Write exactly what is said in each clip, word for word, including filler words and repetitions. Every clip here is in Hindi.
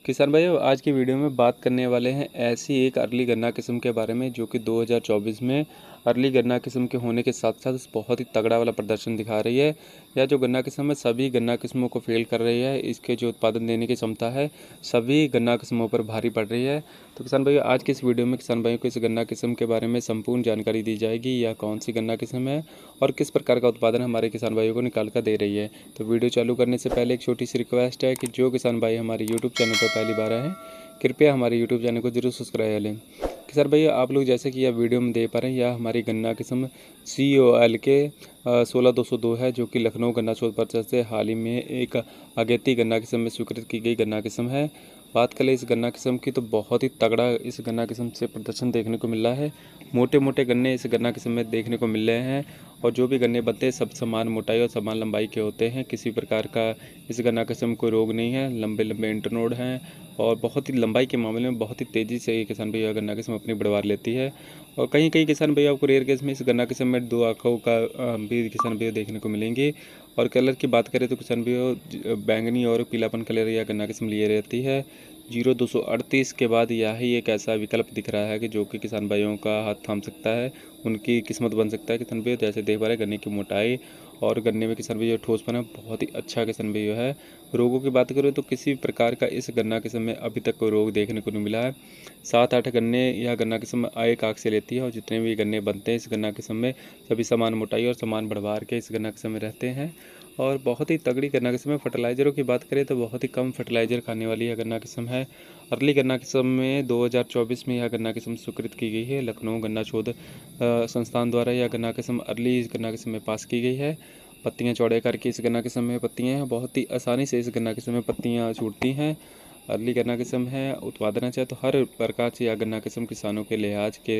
किसान भाइयों, आज की वीडियो में बात करने वाले हैं ऐसी एक अर्ली गन्ना किस्म के बारे में जो कि दो हज़ार चौबीस में अर्ली गन्ना किस्म के होने के साथ साथ बहुत ही तगड़ा वाला प्रदर्शन दिखा रही है। यह जो गन्ना किस्म है सभी गन्ना किस्मों को फेल कर रही है। इसके जो उत्पादन देने की क्षमता है सभी गन्ना किस्मों पर भारी पड़ रही है। तो किसान भाइयों, आज की इस वीडियो में किसान भाइयों को इस गन्ना किस्म के बारे में संपूर्ण जानकारी दी जाएगी। यह कौन सी गन्ना किस्म है और किस प्रकार का उत्पादन हमारे किसान भाइयों को निकाल कर दे रही है। तो वीडियो चालू करने से पहले एक छोटी सी रिक्वेस्ट है कि जो किसान भाई हमारे यूट्यूब चैनल पर पहली बार आए हैं, कृपया हमारे यूट्यूब चैनल को जरूर सब्सक्राइब लें। किसान भैया, आप लोग जैसे कि यह वीडियो में देख पा रहे हैं, यह हमारी गन्ना किस्म सी ओ एल के सोलह दो सौ दो है, जो कि लखनऊ गन्ना शोध परिषद से हाल ही में एक अगेती गन्ना किस्म में स्वीकृत की गई गन्ना किस्म है। बात करें इस गन्ना किस्म की तो बहुत ही तगड़ा इस गन्ना किस्म से प्रदर्शन देखने को मिल रहा है। मोटे मोटे गन्ने इस गन्ना किस्म में देखने को मिल रहे हैं और जो भी गन्ने बनते हैं सब समान मोटाई और समान लंबाई के होते हैं। किसी प्रकार का इस गन्ना किस्म को रोग नहीं है। लंबे लंबे इंटरनोड हैं और बहुत ही लंबाई के मामले में बहुत ही तेज़ी से ये किसान भैया गन्ना किस्म अपनी बढ़वार लेती है। और कहीं कहीं किसान भैया आपको रेयर केस में इस गन्ना किस्म में दो आँखों का भी किसान भैया देखने को मिलेंगे। और कलर की बात करें तो किसान भैया बैंगनी और पीलापन कलर या गन्ना किस्म लिए रहती है। जीरो दो सौ अड़तीस के बाद यही एक ऐसा विकल्प दिख रहा है कि जो कि किसान भाइयों का हाथ थाम सकता है, उनकी किस्मत बन सकता है। किसान भैया जैसे देख पा रहे हैं गन्ने की मोटाई और गन्ने में किसान भैया ठोसपन है, बहुत ही अच्छा किसान भैया है। रोगों की बात करें तो किसी प्रकार का इस गन्ना किस्म में अभी तक कोई रोग देखने को नहीं मिला है। सात आठ गन्ने यह गन्ना किस्म एक आग से लेती है और जितने भी गन्ने बनते हैं इस गन्ना किस्म में सभी समान मोटाई और समान बढ़वार के इस गन्ना किस्म में रहते हैं। और बहुत ही तगड़ी गन्ना किस्म है। फर्टिलाइज़रों की बात करें तो बहुत ही कम फर्टिलाइज़र खाने वाली यह गन्ना किस्म है। अर्ली गन्ना किस्म में दो हज़ार चौबीस में यह गन्ना किस्म स्वीकृत की गई है। लखनऊ गन्ना शोध संस्थान द्वारा यह गन्ना किस्म अर्ली इस गन्ना किस्म में पास की गई है। पत्तियां चौड़े करके इस गन्ना किस्म में पत्तियां हैं, बहुत ही आसानी से इस गन्ना किस्म में पत्तियां छूटती हैं। अर्ली गन्ना किस्म है। उत्पादन चाहे तो हर प्रकार से यह गन्ना किस्म किसानों के लिहाज के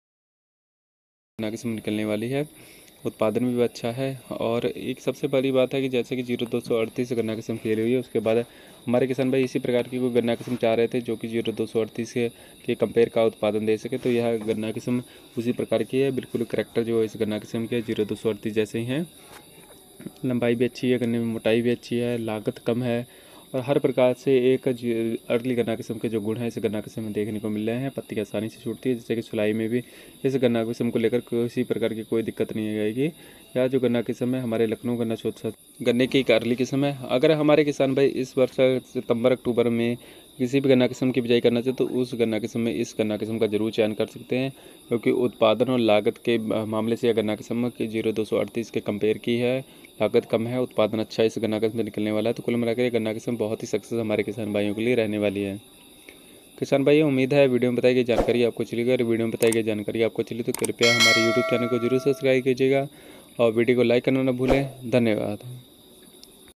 गन्ना किस्म निकलने वाली है। उत्पादन भी अच्छा है। और एक सबसे बड़ी बात है कि जैसे कि जीरो दो सौ अड़तीस गन्ना किस्म फेल हुई है, उसके बाद हमारे किसान भाई इसी प्रकार की कोई गन्ना किस्म चाह रहे थे जो कि जीरो दो सौ अड़तीस के, के कंपेयर का उत्पादन दे सके। तो यह गन्ना किस्म उसी प्रकार की है। बिल्कुल करैक्टर जो है इस गन्ना किस्म के जीरो दो सौ अड़तीस जैसे ही हैं। लंबाई भी अच्छी है, गन्ने में मोटाई भी अच्छी है, लागत कम है और हर प्रकार से एक अर्ली गन्ना किस्म के जो गुण हैं इस गन्ना किस्म में देखने को मिल रहे हैं। पत्ती आसानी से छूटती है, जैसे कि सुलाई में भी इस गन्ना किस्म को लेकर किसी प्रकार की कोई दिक्कत नहीं आएगी। यह जो गन्ना किस्म है हमारे लखनऊ गन्ना शोध गन्ने की एक अर्ली किस्म है। अगर हमारे किसान भाई इस वर्ष सितंबर अक्टूबर में किसी भी गन्ना किस्म की बिजाई करना चाहे तो उस गन्ना किस्म में इस गन्ना किस्म का जरूर चयन कर सकते हैं, क्योंकि उत्पादन और लागत के मामले से यह गन्ना किस्म की जीरो दो सौ अड़तीस के कंपेयर की है। लागत कम है, उत्पादन अच्छा इस गन्ना किस्म से निकलने वाला है। तो कुल मिलाकर ये गन्ना किस्म बहुत ही सक्सेस हमारे किसान भाइयों के लिए रहने वाली है। किसान भाइयों, उम्मीद है वीडियो में बताई गई जानकारी आपको चली गई। अगर वीडियो में बताई गई जानकारी आपको चली तो कृपया हमारे यूट्यूब चैनल को जरूर सब्सक्राइब कीजिएगा और वीडियो को लाइक करना न भूलें। धन्यवाद।